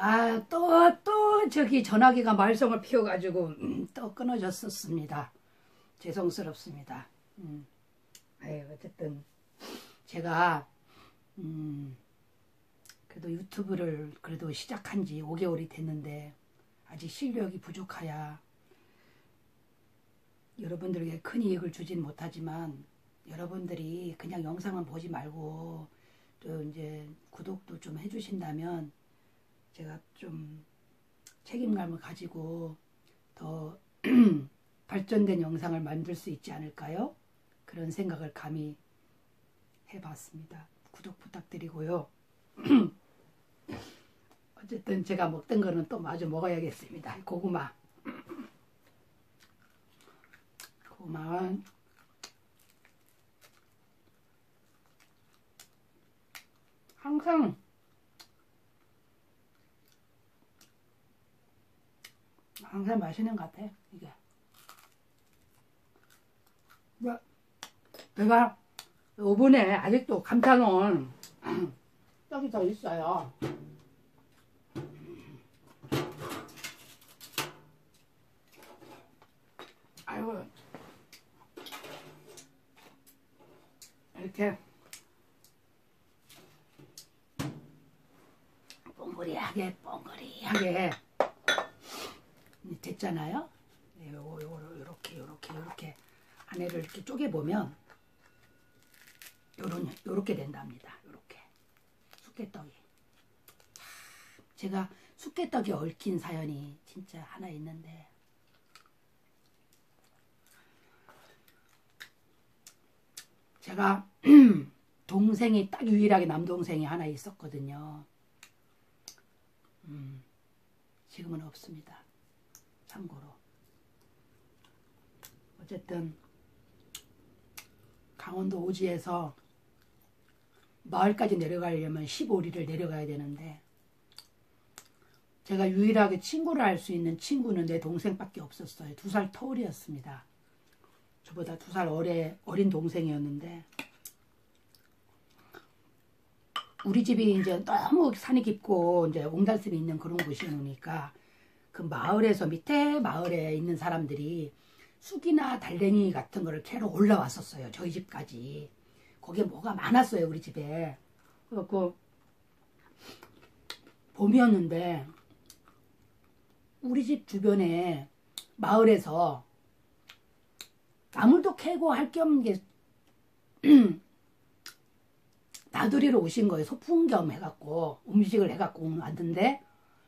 또 저기 전화기가 말썽을 피워가지고 또 끊어졌었습니다. 죄송스럽습니다. 어쨌든 제가 그래도 유튜브를 그래도 시작한 지 5개월이 됐는데 아직 실력이 부족하여 여러분들에게 큰 이익을 주진 못하지만 여러분들이 그냥 영상만 보지 말고 또 이제 구독도 좀 해주신다면 제가 좀 책임감을 가지고 더 발전된 영상을 만들 수 있지 않을까요? 그런 생각을 감히 해봤습니다. 구독 부탁드리고요. 어쨌든 제가 먹던 거는 또 마저 먹어야겠습니다. 고구마. 고구마는 항상 맛있는 것 같아, 이게. 내가 오븐에 아직도 감자는 떡이 더 있어요. 아이고, 이렇게 뻥거리하게 됐잖아요. 요렇게 안에를 이렇게 쪼개보면 요렇게 된답니다. 요렇게 쑥개떡이. 제가 쑥개떡이 얽힌 사연이 진짜 하나 있는데, 제가 동생이 딱 유일하게 남동생이 하나 있었거든요. 지금은 없습니다. 참고로. 어쨌든 강원도 오지에서 마을까지 내려가려면 15리를 내려가야 되는데, 제가 유일하게 친구를 할 수 있는 친구는 내 동생밖에 없었어요. 2살 터울이었습니다. 저보다 2살 어린 동생이었는데, 우리 집이 이제 너무 산이 깊고 이제 옹달샘이 있는 그런 곳이니까 그 마을에서 밑에 마을에 있는 사람들이 쑥이나 달랭이 같은 거를 캐러 올라왔었어요. 저희 집까지. 거기에 뭐가 많았어요, 우리 집에. 그래갖고 봄이었는데 우리 집 주변에 마을에서 나물도 캐고 할 겸 나들이로 오신 거예요. 소풍 겸 해갖고 음식을 해갖고 왔는데,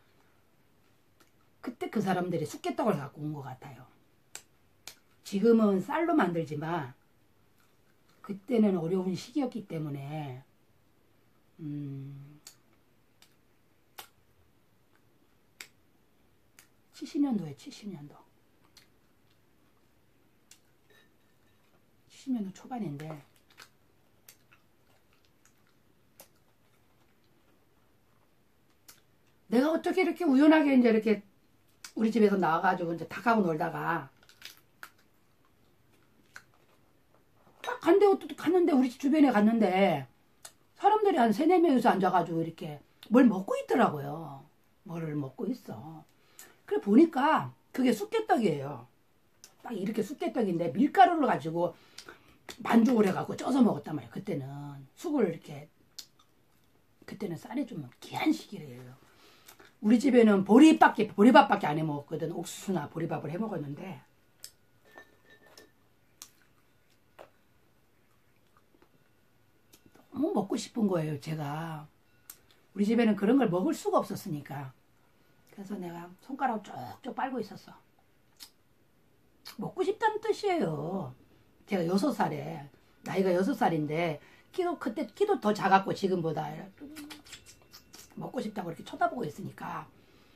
그때 그 사람들이 쑥개떡을 갖고 온 것 같아요. 지금은 쌀로 만들지만 그때는 어려운 시기였기 때문에 70년도에 70년도 초반인데, 내가 어떻게 이렇게 우연하게 이제 이렇게 우리 집에서 나와가지고 이제 닭하고 놀다가 딱 갔는데 우리 집 주변에 갔는데 사람들이 한 3, 4명이서 앉아가지고 이렇게 뭘 먹고 있더라고요. 뭐를 먹고 있어. 그래 보니까 그게 쑥개떡이에요. 딱 이렇게 쑥개떡인데 밀가루를 가지고 반죽을 해갖고 쪄서 먹었단 말이에요. 그때는 쑥을 이렇게, 그때는 쌀이 좀 귀한 시기래요. 우리 집에는 보리밥밖에 안 해 먹었거든. 옥수수나 보리밥을 해 먹었는데, 너무 먹고 싶은 거예요, 제가. 우리 집에는 그런 걸 먹을 수가 없었으니까. 그래서 내가 손가락 쪽쪽 빨고 있었어. 먹고 싶다는 뜻이에요. 제가 6살에, 나이가 6살인데 그때 키도 더 작았고 지금보다 먹고 싶다고 이렇게 쳐다보고 있으니까,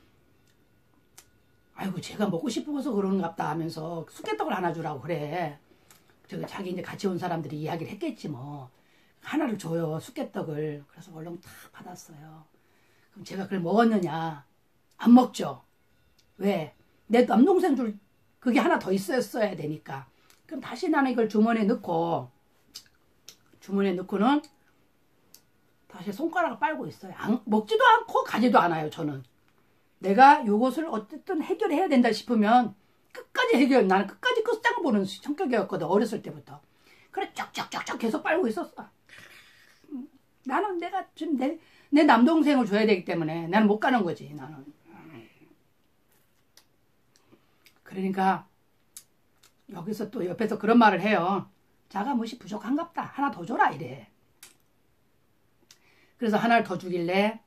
아이고 제가 먹고 싶어서 그런갑다 하면서 쑥개떡을 하나 주라고 그래. 자기 이제 같이 온 사람들이 이야기를 했겠지 뭐. 하나를 줘요, 쑥개떡을. 그래서 얼른 다 받았어요. 그럼 제가 그걸 먹었느냐? 안 먹죠. 왜? 내 남동생 줄 그게 하나 더 있었어야 되니까. 그럼 다시 나는 이걸 주머니에 넣고는 다시 손가락을 빨고 있어요. 먹지도 않고 가지도 않아요, 저는. 내가 요것을 어쨌든 해결해야 된다 싶으면 끝까지 나는 끝까지 끝장을 보는 성격이었거든. 어렸을 때부터. 그래 쫙쫙쫙쫙 계속 빨고 있었어. 나는 내가 지금 내 남동생을 줘야 되기 때문에 나는 못 가는 거지. 나는. 그러니까 여기서 또 옆에서 그런 말을 해요. 자가 무시 부족한갑다. 하나 더 줘라 이래. 그래서 하나를 더 주길래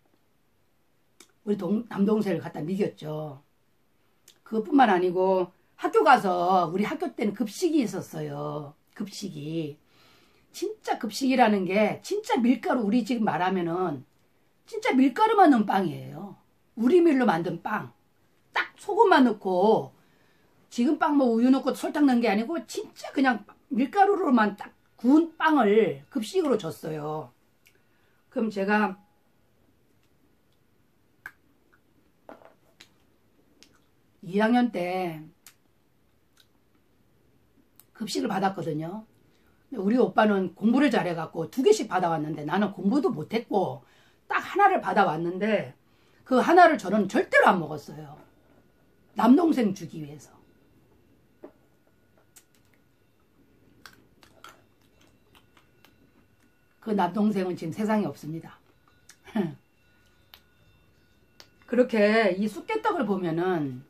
우리 남동생을 갖다 미겼죠. 그것뿐만 아니고 학교 가서 우리 학교 때는 급식이 있었어요. 급식이. 진짜 급식이라는 게 진짜 밀가루 우리 지금 말하면은 진짜 밀가루만 넣은 빵이에요. 우리 밀로 만든 빵. 딱 소금만 넣고 지금 빵 뭐 우유 넣고 설탕 넣은 게 아니고 진짜 그냥 밀가루로만 딱 구운 빵을 급식으로 줬어요. 그럼 제가 2학년 때 급식을 받았거든요. 우리 오빠는 공부를 잘해갖고 2개씩 받아왔는데 나는 공부도 못했고 딱 하나를 받아왔는데 그 하나를 저는 절대로 안 먹었어요. 남동생 주기 위해서. 그 남동생은 지금 세상에 없습니다. 그렇게 이 쑥개떡을 보면은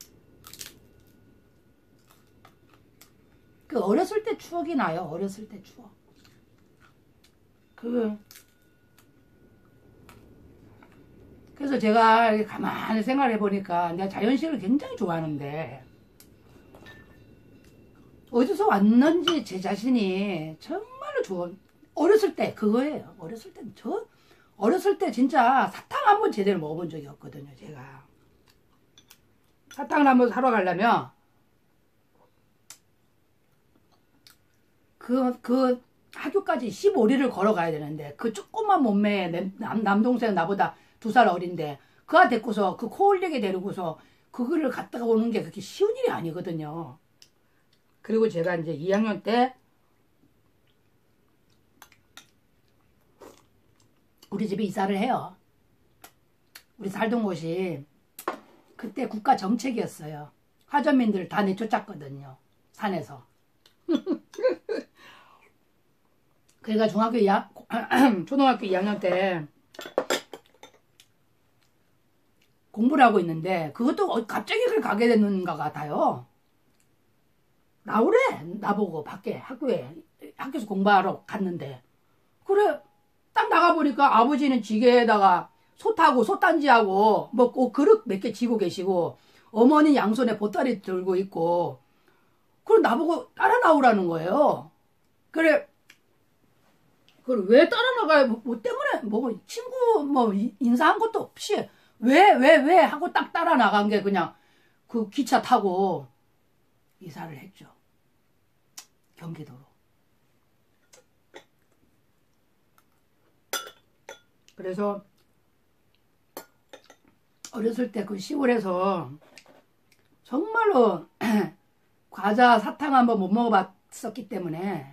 그 어렸을 때 추억이 나요. 어렸을 때 추억. 그래서 제가 가만히 생각해 보니까 내가 자연식을 굉장히 좋아하는데 어디서 왔는지 제 자신이 정말로 좋은 어렸을 때 그거예요. 어렸을 때 진짜 사탕 한번 제대로 먹어본 적이 없거든요. 제가 사탕을 한번 사러 가려면 그 학교까지 15리를 걸어가야 되는데 그 조그만 몸매에 남동생 나보다 2살 어린데 그아 데리고서 그 코올리게 데리고서 그거를 갔다가 오는 게 그렇게 쉬운 일이 아니거든요. 그리고 제가 이제 2학년 때 우리 집에 이사를 해요. 우리 살던 곳이 그때 국가 정책이었어요. 화전민들 다 내쫓았거든요. 산에서. 그러니까 초등학교 2학년 때 공부를 하고 있는데 그것도 갑자기 그걸 가게 됐는가 같아요. 나오래. 나보고 밖에 학교에서 공부하러 갔는데 그래 딱 나가보니까 아버지는 지게에다가 솥하고 솥단지하고 뭐 그릇 몇 개 쥐고 계시고 어머니 양손에 보따리 들고 있고 그걸 나보고 따라 나오라는 거예요. 그래 그걸 왜 따라 나가요? 뭐 때문에 뭐 친구 뭐 인사한 것도 없이 왜 하고 딱 따라 나간 게 그냥 그 기차 타고 이사를 했죠. 경기도로. 그래서 어렸을 때 그 시골에서 정말로 과자 사탕 한번 못 먹어봤었기 때문에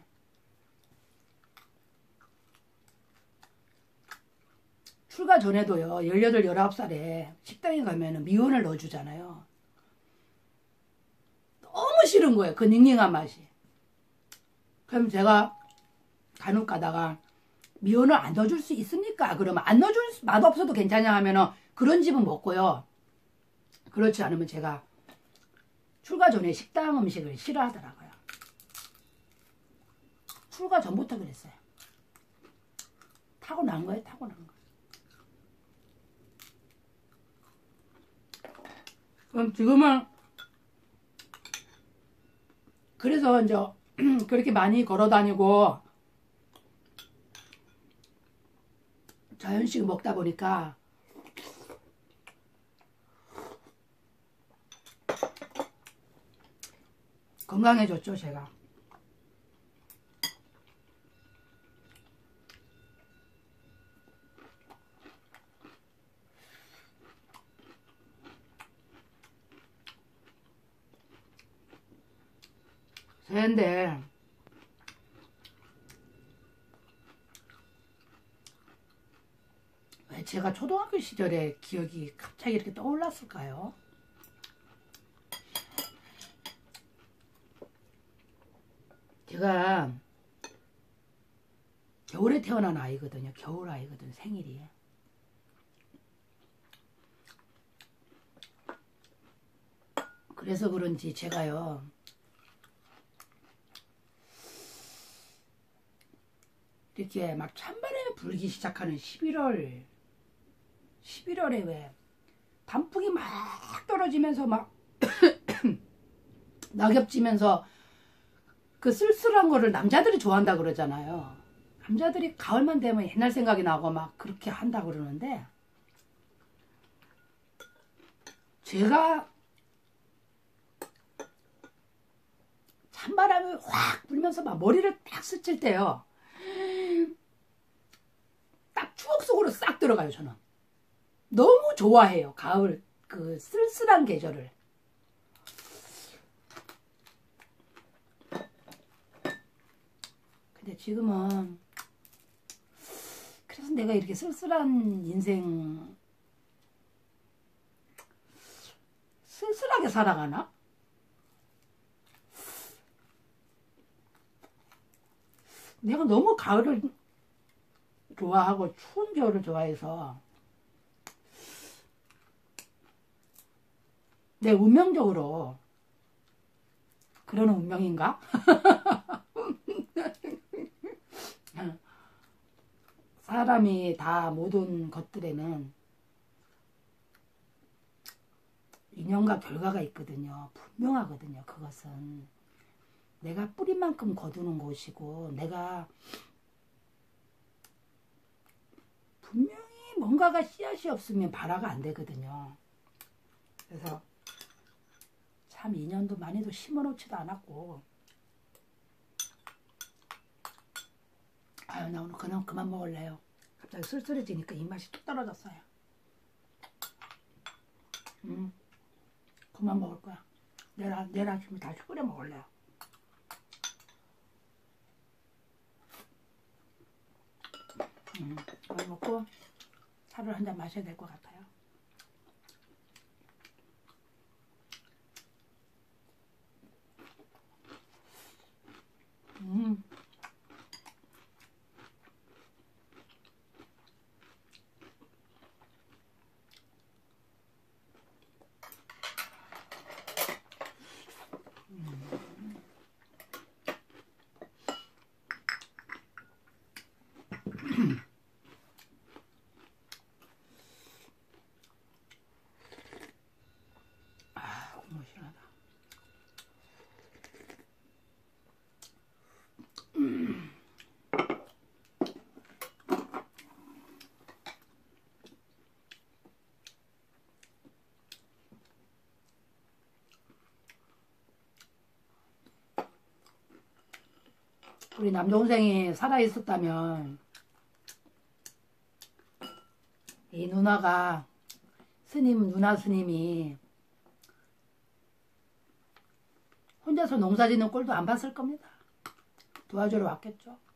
출가 전에도요 18, 19살에 식당에 가면은 미원을 넣어주잖아요. 너무 싫은 거예요. 그 닝닝한 맛이. 그럼 제가 간혹 가다가 미원을 안 넣어줄 수 있습니까? 그러면 안 넣어줄 맛없어도 괜찮냐 하면은 그런 집은 먹고요. 그렇지 않으면 제가 출가 전에 식당 음식을 싫어하더라고요. 출가 전부터 그랬어요. 타고난 거예요. 타고난 거. 그럼 지금은 그래서 이제 그렇게 많이 걸어 다니고 자연식 먹다 보니까 건강해졌죠, 제가. 새인데 왜 제가 초등학교 시절의 기억이 갑자기 이렇게 떠올랐을까요? 제가 겨울에 태어난 아이거든요. 겨울 아이거든, 생일이. 그래서 그런지 제가요, 이렇게 막 찬바람이 불기 시작하는 11월에 왜 단풍이 막 떨어지면서 막 낙엽지면서 그 쓸쓸한 거를 남자들이 좋아한다 그러잖아요. 남자들이 가을만 되면 옛날 생각이 나고 막 그렇게 한다 그러는데, 제가 찬바람이 확 불면서 막 머리를 딱 스칠 때요, 딱 추억 속으로 싹 들어가요. 저는 너무 좋아해요, 가을 그 쓸쓸한 계절을. 근데 지금은, 그래서 내가 이렇게 쓸쓸한 인생, 쓸쓸하게 살아가나? 내가 너무 가을을 좋아하고 추운 겨울을 좋아해서 내 운명적으로 그런 운명인가? 사람이 다 모든 것들에는 인연과 결과가 있거든요. 분명하거든요. 그것은 내가 뿌린 만큼 거두는 곳이고, 내가 분명히 뭔가가 씨앗이 없으면 발화가 안 되거든요. 그래서 참 인연도 많이도 심어놓지도 않았고, 아유, 나 오늘 그만 먹을래요. 갑자기 쓸쓸해지니까 입맛이 뚝 떨어졌어요. 그만 먹을 거야. 내일 아침에 다시 끓여 먹을래요. 이걸 먹고 차를 한 잔 마셔야 될 것 같아요. 너무 시원하다. 우리 남동생이 살아있었다면 이 누나 스님이 혼자서 농사 짓는 꼴도 안 봤을 겁니다. 도와주러 왔겠죠.